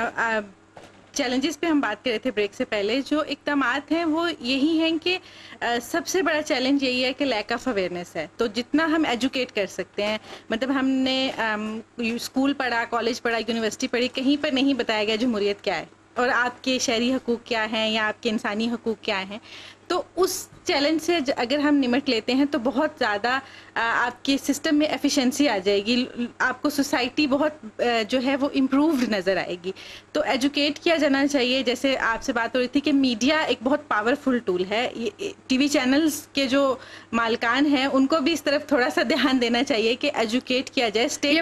चैलेंजेस पे हम बात कर रहे थे ब्रेक से पहले। जो इक़दामात हैं वो यही हैं कि सबसे बड़ा चैलेंज यही है कि लैक ऑफ अवेयरनेस है। तो जितना हम एजुकेट कर सकते हैं, मतलब हमने स्कूल पढ़ा, कॉलेज पढ़ा, यूनिवर्सिटी पढ़ी, कहीं पर नहीं बताया गया जमहूरियत क्या है और आपके शहरी हकूक़ क्या हैं या आपके इंसानी हकूक़ क्या हैं। तो उस चैलेंज से अगर हम निमट लेते हैं तो बहुत ज़्यादा आपके सिस्टम में एफिशिएंसी आ जाएगी, आपको सोसाइटी बहुत जो है वो इम्प्रूव्ड नज़र आएगी। तो एजुकेट किया जाना चाहिए। जैसे आपसे बात हो रही थी कि मीडिया एक बहुत पावरफुल टूल है, टीवी चैनल्स के जो मालकान हैं उनको भी इस तरफ थोड़ा सा ध्यान देना चाहिए कि एजुकेट किया जाए। स्टेट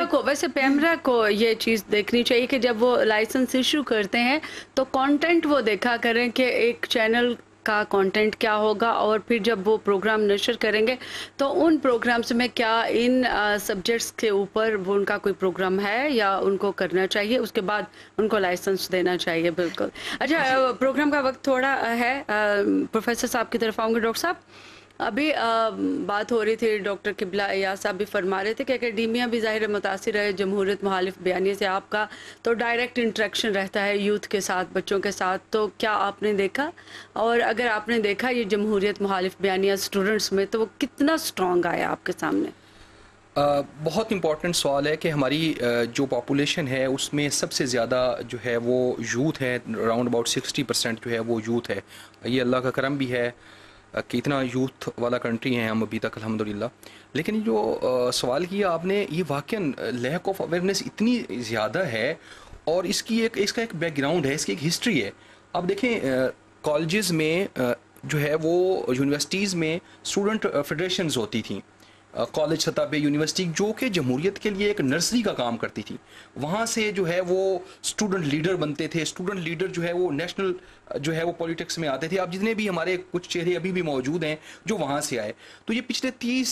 पैमरा को ये चीज़ देखनी चाहिए कि जब वो लाइसेंस इशू करते हैं तो कंटेंट वो देखा करें कि एक चैनल का कंटेंट क्या होगा और फिर जब वो प्रोग्राम नशर करेंगे तो उन प्रोग्राम्स में क्या इन सब्जेक्ट्स के ऊपर वो उनका कोई प्रोग्राम है या उनको करना चाहिए, उसके बाद उनको लाइसेंस देना चाहिए। बिल्कुल। अच्छा, प्रोग्राम का वक्त थोड़ा है, प्रोफेसर साहब की तरफ आऊँगे। डॉक्टर साहब, अभी बात हो रही थी, डॉक्टर किबला अय्याज साहब भी फरमा रहे थे कि एकेडमिया भी ज़ाहिर मुतासिर है जमहूरियत मुखालिफ बयानिए से। आपका तो डायरेक्ट इंटरेक्शन रहता है यूथ के साथ, बच्चों के साथ, तो क्या आपने देखा, और अगर आपने देखा ये जमहूरियत मुखालिफ बयानिया स्टूडेंट्स में तो वो कितना स्ट्रॉन्ग आया आपके सामने? बहुत इम्पॉर्टेंट सवाल है कि हमारी जो पॉपुलेशन है उसमें सबसे ज़्यादा जो है वो यूथ है, अराउंड अबाउट 60% जो है वो यूथ है। ये अल्लाह का करम भी है कि इतना यूथ वाला कंट्री है हम अभी तक अल्हम्दुलिल्लाह। लेकिन जो सवाल किया आपने, ये वाकई लैक ऑफ अवेयरनेस इतनी ज़्यादा है और इसका एक बैकग्राउंड है, इसकी एक हिस्ट्री है। अब देखें, कॉलेजेस में जो है वो यूनिवर्सिटीज़ में स्टूडेंट फेडरेशंस होती थी, कॉलेज सतह पे यूनिवर्सिटी, जो कि जमहूरियत के लिए एक नर्सरी का काम करती थी। वहाँ से जो है वो स्टूडेंट लीडर बनते थे। स्टूडेंट लीडर जो है वो नेशनल जो है वो पॉलिटिक्स में आते थे। अब जितने भी हमारे कुछ चेहरे अभी भी मौजूद हैं जो वहाँ से आए, तो ये पिछले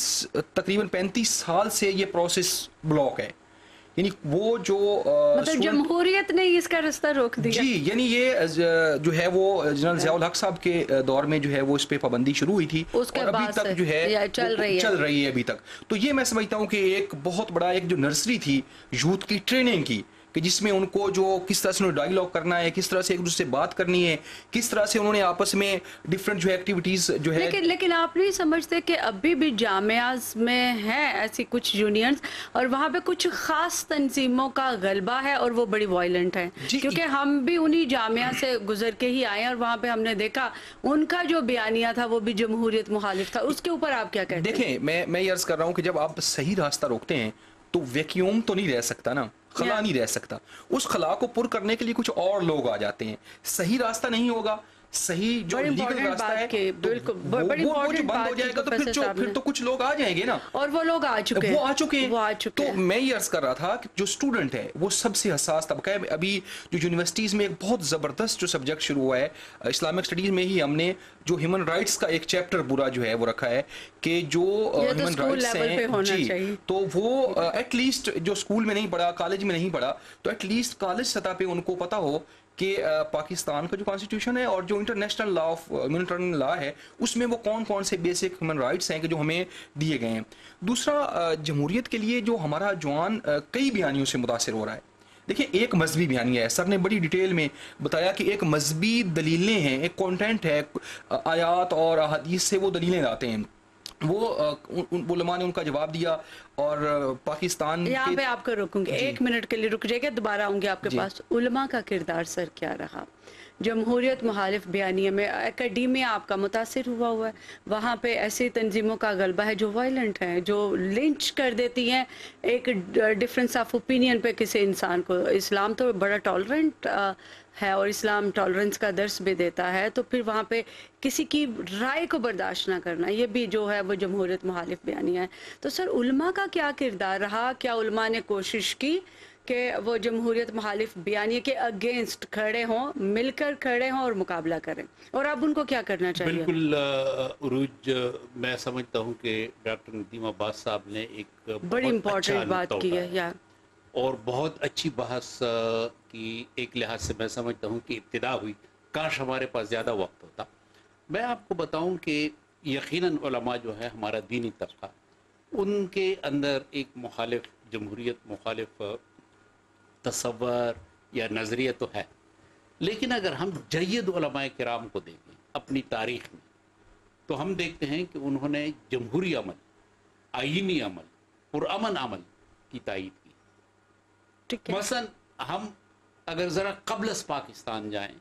तकरीबन 35 साल से ये प्रोसेस ब्लॉक है। यानी वो जो मतलब जमहूरियत ने इसका रास्ता रोक दिया। जी, यानी ये जो है वो जनरल ज़ियाउल हक साहब के दौर में जो है वो इस पे पाबंदी शुरू हुई थी और अभी तक जो है चल रही है अभी तक। तो ये मैं समझता हूँ कि एक बहुत बड़ा एक जो नर्सरी थी यूथ की ट्रेनिंग की, कि जिसमें उनको जो किस तरह से उन्हें डायलॉग करना है, किस तरह से एक दूसरे से बात करनी है, किस तरह से उन्होंने आपस में डिफरेंट जो एक्टिविटीज़ जो है। लेकिन आप नहीं समझते कि अभी भी जामियाज़ में हैं ऐसी कुछ यूनियंस और वहाँ पे कुछ ख़ास तंजीमों का गलबा है और वो बड़ी वायलेंट है? क्योंकि हम भी उन्हीं जामिया से गुजर के ही आए हैं और वहाँ पे हमने देखा उनका जो बयानिया था वो भी जमहूरियत मुखालिफ था। उसके ऊपर आप क्या कहते हैं? देखें, मैं ये अर्ज़ कर रहा हूँ कि जब आप सही रास्ता रोकते हैं तो वैक्यूम तो नहीं रह सकता ना, खला नहीं रह सकता। उस खला को पुर करने के लिए कुछ और लोग आ जाते हैं। सही रास्ता नहीं होगा, सही जो लीगल रास्ता है तो वो बंद हो जाएगा, तो फिर तो कुछ लोग आ जाएंगे ना, और वो लोग आ चुके हैं, वो आ चुके हैं। तो मैं ये अर्ज कर रहा था कि जो स्टूडेंट है वो सबसे हसास तबका है। अभी जो यूनिवर्सिटीज़ में एक बहुत ज़बरदस्त जो सब्जेक्ट शुरू हुआ है, इस्लामिक स्टडीज़ में ही हमने जो ह्यूमन राइट्स का एक चैप्टर पूरा जो है वो रखा है कि जो ह्यूमन राइट्स हैं जी, तो वो एटलीस्ट जो स्कूल में नहीं पढ़ा, कॉलेज में नहीं पढ़ा, तो एटलीस्ट कॉलेज सतह पे उनको पता हो कि पाकिस्तान का जो कॉन्स्टिट्यूशन है और जो international law of humanitarian law है उसमें वो कौन कौन से बेसिक ह्यूमन राइट्स हैं कि जो हमें दिए गए हैं। दूसरा, जमहूरियत के लिए जो हमारा जवान कई बयानियों से मुतासिर हो रहा है। देखिए, एक मजहबी बयानिया है, सर ने बड़ी डिटेल में बताया कि एक मजहबी दलीलें हैं, एक कंटेंट है, आयात और हदीस से वो दलीलें लाते हैं। वो उलमा ने उनका जवाब दिया और पाकिस्तान यहाँ पे आपको रोकूंगी, 1 मिनट के लिए रुक जाएगा, दोबारा आऊंगी आपके पास। उलमा का किरदार सर क्या रहा जमहूरियत मुखालिफ बयानिया में? एकेडमिया आपका मुतासिर हुआ है, वहाँ पे ऐसी तंजीमों का गलबा है जो वायलेंट हैं, जो लिंच कर देती हैं एक डिफरेंस ऑफ ओपिनियन पे किसी इंसान को। इस्लाम तो बड़ा टॉलरेंट है और इस्लाम टॉलरेंस का दर्स भी देता है, तो फिर वहाँ पे किसी की राय को बर्दाश्त ना करना, ये भी जो है वो जमहूरियत मुखालिफ बयानिया है। तो सर, उलमा का क्या किरदार रहा? क्या उलमा ने कोशिश की کہ وہ جمہوریت مخالف بیانیے کے اگینسٹ کھڑے ہوں، مل کر کھڑے ہوں اور مقابلہ کریں، اور اب ان کو کیا کرنا چاہیے؟ بالکل عروج، میں سمجھتا ہوں کہ ڈاکٹر ندیم عباس صاحب نے ایک بڑی بہت امپورٹنٹ اچھا بات نقطہ کی ہے، اٹھایا یا اور بہت اچھی بحث کی ایک لحاظ سے میں سمجھتا ہوں کہ ابتدا ہوئی، کاش ہمارے پاس زیادہ وقت ہوتا۔ میں آپ کو بتاؤں کہ یقیناً علماء جو ہے ہمارا دینی طبقہ، ان کے اندر ایک مخالف جمہوریت مخالف تصور یا نظریہ تو ہے، لیکن اگر ہم جید علماء کرام کو دیکھیں اپنی تاریخ میں تو ہم دیکھتے ہیں کہ انہوں نے جمہوری عمل، آئینی عمل، پرامن عمل کی تائید کی۔ ٹھیک ہے، مثلا ہم اگر ذرا قبل از پاکستان جائیں،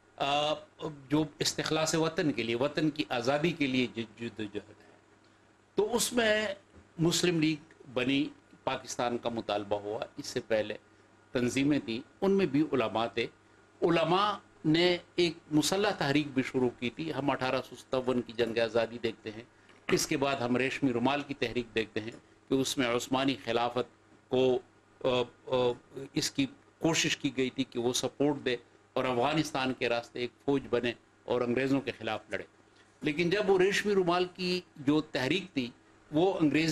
جو استخلاص وطن کے لیے، وطن کی آزادی کے لیے جدوجہد ہے، تو اس میں مسلم لیگ بنی، پاکستان کا مطالبہ ہوا، اس سے پہلے تنظیمیں تھیں، ان میں بھی علماء تھے۔ علماء نے ایک مسلح تحریک بھی شروع کی تھی۔ ہم 1857 کی جنگ آزادی دیکھتے ہیں، اس کے بعد ہم ریشمی رومال کی تحریک دیکھتے ہیں کہ اس میں عثمانی خلافت کو اس کی کوشش کی گئی تھی کہ وہ سپورٹ دے اور افغانستان کے راستے ایک فوج بنے اور انگریزوں کے خلاف لڑے۔ لیکن جب وہ ریشمی رومال کی جو تحریک تھی وہ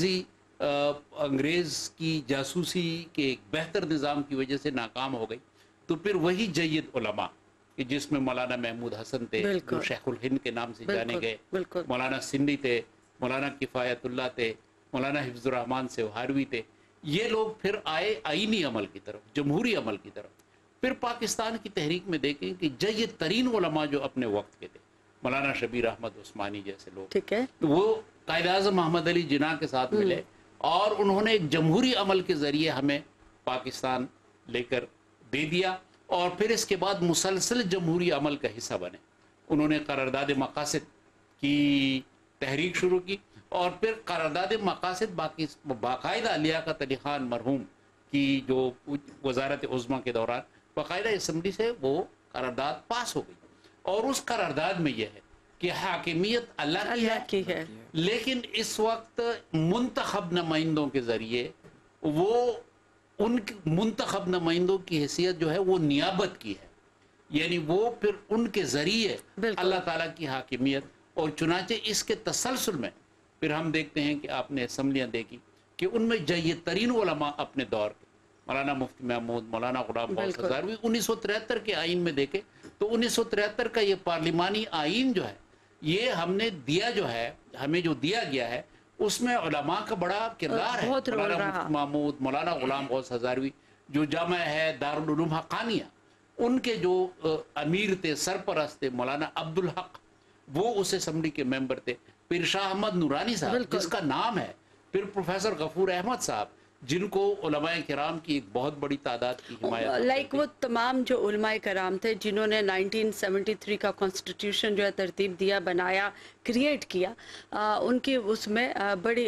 انگریز کی جاسوسی کے ایک بہتر نظام کی وجہ سے ناکام ہو گئی، تو پھر وہی جید علماء کہ جس میں مولانا محمود حسن تھے جو شیخ الہند کے نام سے جانے گئے، مولانا سندھی تھے، مولانا کفایت اللہ تھے، مولانا حفظ الرحمان سوہاروی تھے، یہ لوگ پھر آئے آئینی عمل کی طرف، جمہوری عمل کی طرف۔ پھر پاکستان کی تحریک میں دیکھیں کہ جید ترین علماء جو اپنے وقت کے تھے، مولانا شبیر احمد عثمانی جیسے لوگ، ٹھیک ہے، وہ قائد اعظم محمد علی جناح کے ساتھ ملے اور انہوں نے ایک جمہوری عمل کے ذریعے ہمیں پاکستان لے کر دے دیا، اور پھر اس کے بعد مسلسل جمہوری عمل کا حصہ بنے۔ انہوں نے قرارداد مقاصد کی تحریک شروع کی، اور پھر قرارداد مقاصد باقاعدہ لیاقت علی خان مرحوم کی جو وزارت عظمیٰ کے دوران باقاعدہ اسمبلی سے وہ قرارداد پاس ہو گئی، اور اس قرارداد میں یہ ہے کہ حاکمیت اللہ کی ہے، لیکن اس وقت منتخب نمائندوں کے ذریعے وہ ان منتخب نمائندوں کی حیثیت جو ہے وہ نیابت کی ہے، یعنی وہ پھر ان کے ذریعے اللہ تعالیٰ کی حاکمیت، اور چنانچہ اس کے تسلسل میں پھر ہم دیکھتے ہیں کہ آپ نے اسمبلیاں دیکھی کہ ان میں جید ترین علماء اپنے دور کے، مولانا مفتی محمود، مولانا غلام غوث ہزاروی، 1973 کے آئین میں دیکھے تو 1973 کا یہ پارلیمانی آئین جو ہے، یہ ہم نے دیا جو ہے، ہمیں جو دیا گیا ہے، اس میں علماء کا بڑا کردار ہے۔ مولانا مفتی محمود، مولانا غلام غوث ہزاروی جو جامع ہے دارالعلوم حقانیہ، ان کے جو امیر تھے، سرپرست تھے، مولانا عبدالحق، وہ اس اسمبلی کے ممبر تھے۔ پھر شاہ احمد نورانی صاحب جس کا نام ہے، پھر پروفیسر غفور احمد صاحب جن کو علماء کرام کی ایک بہت بڑی تعداد کی حمایت، لائک وہ تمام جو علماء کرام تھے جنہوں نے 1973 کا کانسٹیٹیوشن جو ہے ترتیب دیا، بنایا، کریٹ کیا، ان کی اس میں بڑی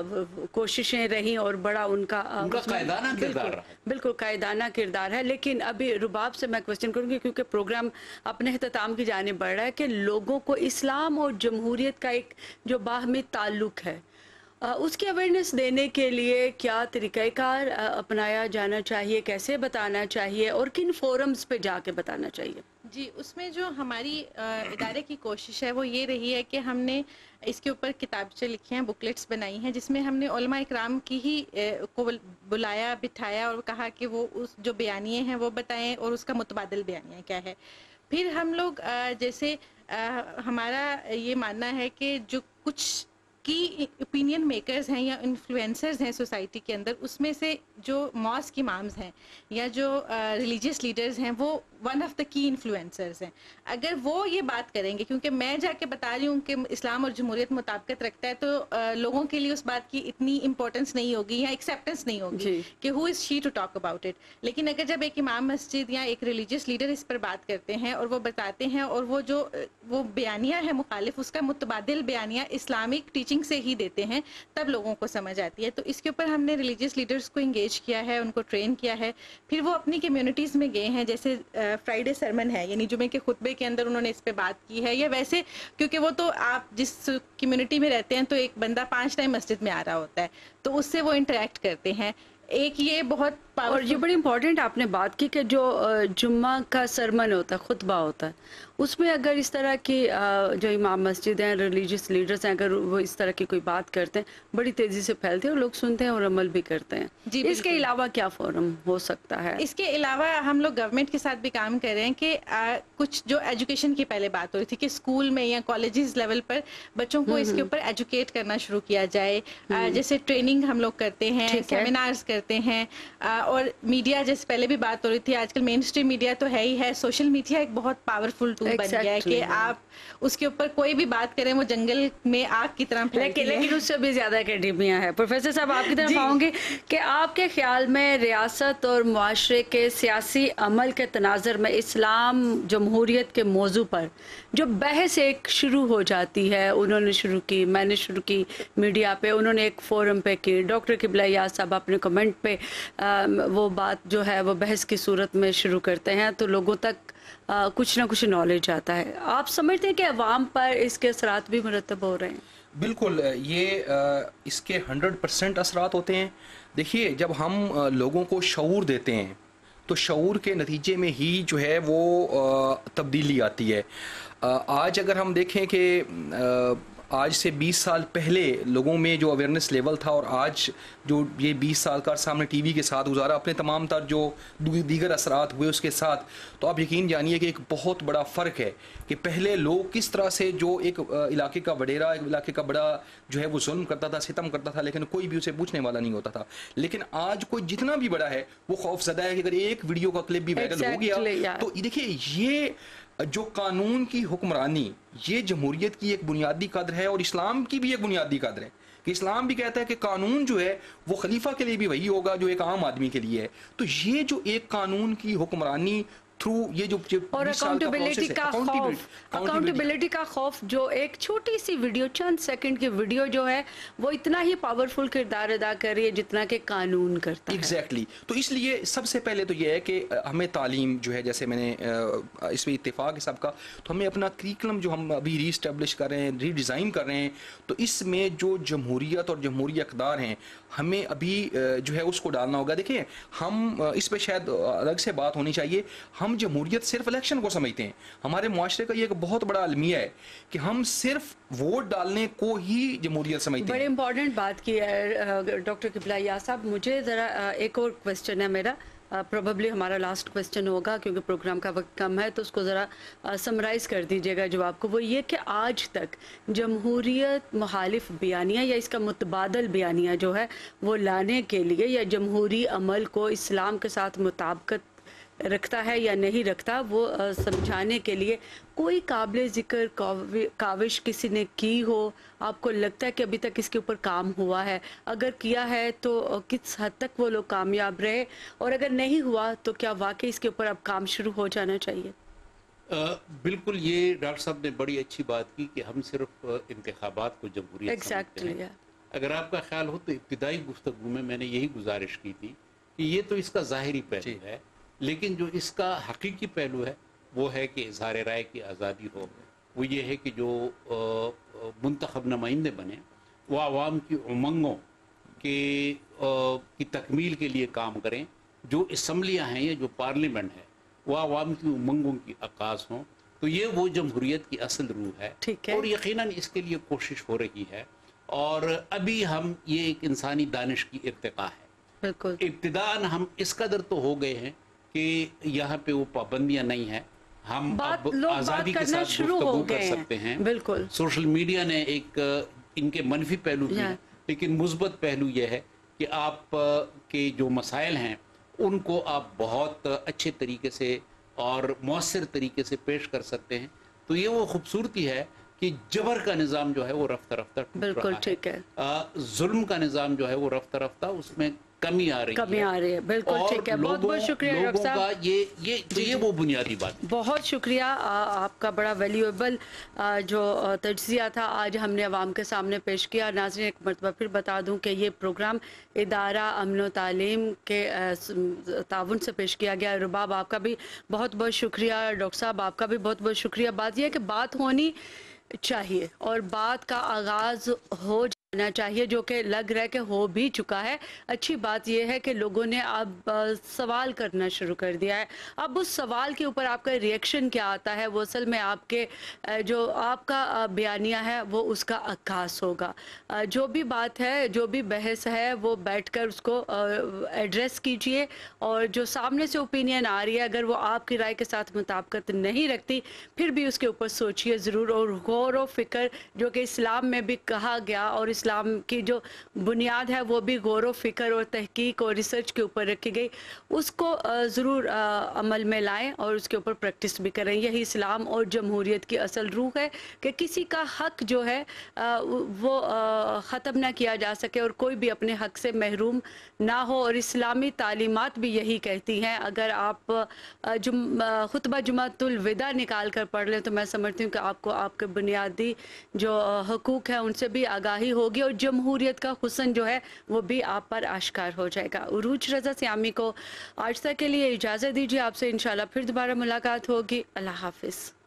کوششیں رہیں اور بڑا ان کا قائدانہ کردار رہا۔ بالکل قائدانہ کردار ہے۔ لیکن ابھی رباب سے میں کوشچن کروں گی کیونکہ پروگرام اپنے اختتام کی جانب بڑھ رہا ہے کہ لوگوں کو اسلام اور جمہوریت کا ایک جو باہمی تعلق ہے اس کی اویئرنیس دینے کے لیے کیا طریقہ کار اپنایا جانا چاہیے، کیسے بتانا چاہیے اور کن فورمز پہ جا کے بتانا چاہیے؟ جی، اس میں جو ہماری ادارے کی کوشش ہے وہ یہ رہی ہے کہ ہم نے اس کے اوپر کتابچے لکھے ہیں، بکلیٹس بنائی ہیں، جس میں ہم نے علماء اکرام کی ہی کو بلایا، بٹھایا اور کہا کہ وہ اس جو بیانیے ہیں وہ بتائیں اور اس کا متبادل بیانیہ کیا ہے۔ پھر ہم لوگ جیسے ہمارا یہ ماننا ہے کہ جو کچھ کی اوپینین میکرز ہیں یا انفلوئنسرز ہیں سوسائٹی کے اندر، اس میں سے جو ماسک امامز ہیں یا جو ریلیجیس لیڈرز ہیں وہ ون آف دا کی انفلوئنسرز ہیں۔ اگر وہ یہ بات کریں گے، کیونکہ میں جا کے بتا رہی ہوں کہ اسلام اور جمہوریت مطابقت رکھتا ہے، تو لوگوں کے لیے اس بات کی اتنی امپورٹنس نہیں ہوگی یا ایکسیپٹنس نہیں ہوگی کہ who is she to talk about it. لیکن اگر جب ایک امام مسجد یا ایک ریلیجیس لیڈر اس پر بات کرتے ہیں اور وہ بتاتے ہیں اور وہ جو وہ بیانیہ ہے مخالف، اس کا متبادل بیانیہ اسلامک ٹیچنگ سے ہی دیتے ہیں، تب لوگوں کو سمجھ آتی ہے۔ تو اس کے اوپر ہم نے ریلیجیس لیڈرز کو انگیج کیا ہے، ان کو ٹرین کیا ہے، پھر وہ اپنی کمیونٹیز میں گئے ہیں، جیسے فرائیڈے سرمن ہے، یعنی جمعے کے خطبے کے اندر انہوں نے اس پہ بات کی ہے، یا ویسے کیونکہ وہ تو آپ جس کمیونٹی میں رہتے ہیں تو ایک بندہ 5 ٹائم مسجد میں آ رہا ہوتا ہے تو اس سے وہ انٹریکٹ کرتے ہیں۔ एक ये बहुत और ये पावरफुल बड़ी इम्पोर्टेंट आपने बात की कि जो जुम्मा का सरमन होता है, खुतबा होता है, उसमें अगर इस तरह की जो इमाम मस्जिद हैं, रिलीजियस लीडर्स हैं, अगर वो इस तरह की कोई बात करते हैं, बड़ी तेज़ी से फैलते हैं और लोग सुनते हैं और अमल भी करते हैं। जी, इसके बिल्कुल। अलावा क्या फोरम हो सकता है? इसके अलावा हम लोग गवर्नमेंट के साथ भी काम कर रहे हैं कि कुछ जो एजुकेशन की पहले बात हो रही थी कि स्कूल में या कॉलेजेस लेवल पर बच्चों को इसके ऊपर एजुकेट करना शुरू किया जाए। जैसे ट्रेनिंग हम लोग करते हैं, ठीक है। सेमिनार्स करते हैं, और मीडिया, जैसे पहले भी बात हो रही थी, आजकल मेन स्ट्रीम मीडिया तो है ही है, सोशल मीडिया एक बहुत पावरफुल टूल बन गया है कि Exactly, हाँ। आप उसके ऊपर कोई भी बात करें वो जंगल में आग की तरह फैलती है। लेकिन उससे भी ज्यादा एकेडमिया है। प्रोफेसर साहब, आपकी तरफ जी। आऊंगी कि आपके ख्याल में रियासत और मुआशरे के सियासी अमल के तनाज़र में इस्लाम जमहूरियत के मौजू पर जो बहस एक शुरू हो जाती है, उन्होंने शुरू की, मैंने शुरू की मीडिया पे, उन्होंने एक फोरम पे की, डॉक्टर किबला याद साहब अपने कमेंट पे वो बात जो है वो बहस की सूरत में शुरू करते हैं, तो लोगों तक कुछ ना कुछ नॉलेज आता है। आप समझते हैं कि अवाम पर इसके असरात भी मुरतब हो रहे हैं? बिल्कुल, ये इसके 100% असरात होते हैं। देखिए, जब हम लोगों को शऊर देते हैं तो शऊर के नतीजे में ही जो है वो तब्दीली आती है। आज अगर हम देखें कि आज से 20 साल पहले लोगों में जो अवेयरनेस लेवल था और आज जो ये 20 साल का सामने टीवी के साथ गुजारा, अपने तमाम तर जो दीगर असरात हुए उसके साथ, तो आप यकीन जानिए कि एक बहुत बड़ा फ़र्क है कि पहले लोग किस तरह से जो एक इलाके का वडेरा, एक इलाके का बड़ा जो है वो जुल्म करता था, सितम करता था, लेकिन कोई भी उसे पूछने वाला नहीं होता था। लेकिन आज कोई जितना भी बड़ा है वो खौफजदा है कि अगर एक वीडियो का क्लिप भी वायरल हो गया तो देखिए, ये जो कानून की हुक्मरानी, ये जमहूरियत की एक बुनियादी कदर है और इस्लाम की भी एक बुनियादी कदर है कि इस्लाम भी कहता है कि कानून जो है वो खलीफा के लिए भी वही होगा जो एक आम आदमी के लिए है। तो ये जो एक कानून की हुक्मरानी थ्रू ये जो और अकाउंटेबिलिटी का खौफ जो एक छोटी सी वीडियो, चंद सेकंड की वीडियो जो है वो इतना ही पावरफुल किरदार अदा कर रही है जितना कि कानून करता है। एग्जैक्टली। तो इसलिए सबसे पहले तो ये है कि हमें तालीम जो है, जैसे मैंने इस पर इत्तेफाक है सबका, तो हमें अपना करिकुलम जो हम अभी रीस्टैब्लिश कर रहे हैं, रीडिज़ाइन कर रहे हैं, तो इसमें जो जमहूरियत और जमहूरी अक़दार हैं हमें अभी जो है उसको डालना होगा। देखिए, हम इस पर शायद अलग से बात होनी चाहिए। हम जमहूरियत सिर्फ इलेक्शन को समझते हैं। हमारे मुआशरे का ये एक बहुत बड़ा अलमिया है कि हम सिर्फ वोट डालने को ही जमहूरियत समझते हैं। बड़ी इंपॉर्टेंट बात की है डॉक्टर किबला याद साहब। मुझे ज़रा एक और क्वेश्चन है मेरा, प्रोबेबली हमारा लास्ट क्वेश्चन होगा क्योंकि प्रोग्राम का वक्त कम है, तो उसको ज़रा समराइज़ कर दीजिएगा जवाब को। वो ये कि आज तक जमहूरियत मुखालिफ बयानिया या इसका मुतबादल बयानिया जो है वो लाने के लिए या जमहूरी अमल को इस्लाम के साथ मुताबिकत रखता है या नहीं रखता, वो समझाने के लिए कोई काबिल ज़िक्र काविश किसी ने की हो? आपको लगता है कि अभी तक इसके ऊपर काम हुआ है? अगर किया है तो किस हद तक वो लोग कामयाब रहे, और अगर नहीं हुआ तो क्या वाकई इसके ऊपर अब काम शुरू हो जाना चाहिए? बिल्कुल, ये डॉक्टर साहब ने बड़ी अच्छी बात की कि हम सिर्फ इंतखाबात को जमहूरियत समझते हैं। अगर आपका ख्याल हो तो इब्तिदाई गुफ्तगू में मैंने यही गुजारिश की थी कि ये तो इसका ज़ाहिरी पहलू है, लेकिन जो इसका हकीकी पहलू है वो है कि इज़हार राय की आज़ादी हो। वो ये है कि जो मुंतखब नुमाइंदे बने वो आवाम की उमंगों की तकमील के लिए काम करें। जो असम्बलियाँ हैं या जो पार्लियामेंट है वो आवाम की उमंगों की अक्कास हों। तो ये वो जमहूरियत की असल रूह है, और यकीनन इसके लिए कोशिश हो रही है। और अभी हम ये एक इंसानी दानिश की इर्तिका है। बिल्कुल, इब्तिदान हम इस कदर तो हो गए हैं कि यहाँ पे वो पाबंदियाँ नहीं है, हम अब आज़ादी के साथ गुफ्तगू कर सकते हैं। बिल्कुल, सोशल मीडिया ने एक इनके मनफी पहलू भी हैं, लेकिन मुस्बत पहलू ये है कि आप के जो मसाइल हैं उनको आप बहुत अच्छे तरीके से और मौसर तरीके से पेश कर सकते हैं। तो ये वो खूबसूरती है कि जबर का निज़ाम जो है वो रफ्ता रफ्ता टूट रहा है। ठीक है। जुल्म का निज़ाम जो है वो रफ्ता रफ्ता उसमें कमी आ रही है। बिल्कुल ठीक है। बहुत बहुत शुक्रिया डॉक्टर साहब। ये वो बुनियादी बात। बहुत शुक्रिया आपका, बड़ा वैल्यूएबल जो तज्ज़िया था आज हमने अवाम के सामने पेश किया। नाज़रीन, एक मरतबा फिर बता दूं कि ये प्रोग्राम इदारा अमन व तालीम के ताउन से पेश किया गया। रुबाब, आपका भी बहुत बहुत शुक्रिया। डॉक्टर साहब, आपका भी बहुत बहुत शुक्रिया। बात यह है कि बात होनी चाहिए और बात का आगाज़ हो होना चाहिए, जो कि लग रहा है कि हो भी चुका है। अच्छी बात यह है कि लोगों ने अब सवाल करना शुरू कर दिया है। अब उस सवाल के ऊपर आपका रिएक्शन क्या आता है, वो असल में आपके जो आपका बयानिया है वो उसका अक्कास होगा। जो भी बात है, जो भी बहस है, वो बैठकर उसको एड्रेस कीजिए, और जो सामने से ओपिनियन आ रही है अगर वो आपकी राय के साथ मुताबिकत नहीं रखती, फिर भी उसके ऊपर सोचिए ज़रूर, और गौर व फिक्र जो कि इस्लाम में भी कहा गया, और इस्लाम की जो बुनियाद है वो भी गौर व फिक्र और तहकीक और रिसर्च के ऊपर रखी गई, उसको ज़रूर अमल में लाएं और उसके ऊपर प्रैक्टिस भी करें। यही इस्लाम और जमहूरियत की असल रूह है कि किसी का हक जो है वो ख़त्म ना किया जा सके और कोई भी अपने हक से महरूम ना हो। और इस्लामी तालीमात भी यही कहती हैं। अगर आप खुतबा जुमातुल विदा निकाल कर पढ़ लें तो मैं समझती हूँ कि आपको आपके बुनियादी जो हकूक़ हैं उनसे भी आगाही होगी, और जमहूरियत का हुस्न जो है वो भी आप पर आश्कार हो जाएगा। उरूज रज़ा सियामी को आज तक के लिए इजाज़त दीजिए। आपसे इंशाल्लाह फिर दोबारा मुलाकात होगी। अल्लाह हाफ़िज़।